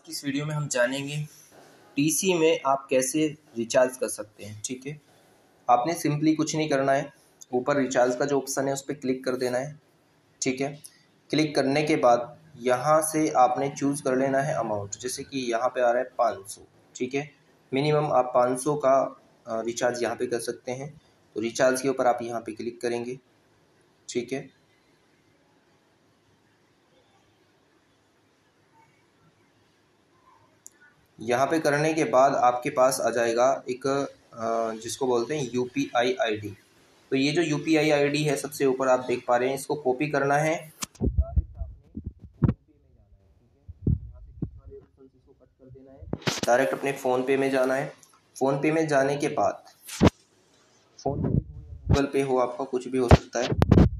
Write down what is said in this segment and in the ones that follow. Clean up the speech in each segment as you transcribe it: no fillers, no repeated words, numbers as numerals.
की इस वीडियो में हम जानेंगे टीसी में आप कैसे रिचार्ज कर सकते हैं। ठीक है, आपने सिंपली कुछ नहीं करना है, ऊपर रिचार्ज का जो ऑप्शन है उस पर क्लिक कर देना है। ठीक है, क्लिक करने के बाद यहाँ से आपने चूज़ कर लेना है अमाउंट, जैसे कि यहाँ पे आ रहा है 500। ठीक है, मिनिमम आप 500 का रिचार्ज यहाँ पे कर सकते हैं। तो रिचार्ज के ऊपर आप यहाँ पे क्लिक करेंगे। ठीक है, यहाँ पे करने के बाद आपके पास आ जाएगा एक जिसको बोलते हैं यूपीआई आईडी। तो ये जो यूपीआई आईडी है सबसे ऊपर आप देख पा रहे हैं, इसको कॉपी करना है, डायरेक्ट अपने फ़ोन पे में जाना है। फ़ोन पे में जाने के बाद फ़ोन पे गूगल पे हो, आपका कुछ भी हो सकता है।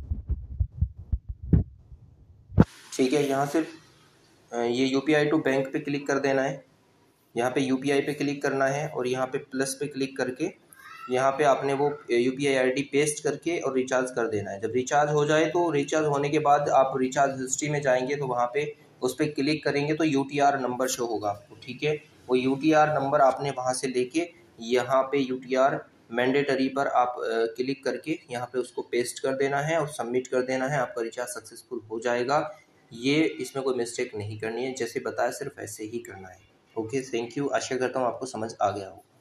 ठीक है, यहाँ से ये यूपीआई टू बैंक पे क्लिक कर देना है। यहाँ पे यूपीआई पे क्लिक करना है और यहाँ पे प्लस पे क्लिक करके यहाँ पे आपने वो यूपीआई आईडी पेस्ट करके और रिचार्ज कर देना है। जब रिचार्ज हो जाए तो रिचार्ज होने के बाद आप रिचार्ज हिस्ट्री में जाएंगे तो वहाँ पे उस पर क्लिक करेंगे तो यूटीआर नंबर शो होगा आपको। ठीक है, वो यूटीआर नंबर आपने वहाँ से लेके यहाँ पे यूटीआर मैंडेटरी पर आप क्लिक करके यहाँ पे उसको पेस्ट कर देना है और सबमिट कर देना है। आपका रिचार्ज सक्सेसफुल हो जाएगा। ये इसमें कोई मिस्टेक नहीं करनी है, जैसे बताया सिर्फ ऐसे ही करना है। Okay, thank you. आशा करता हूँ आपको समझ आ गया हो।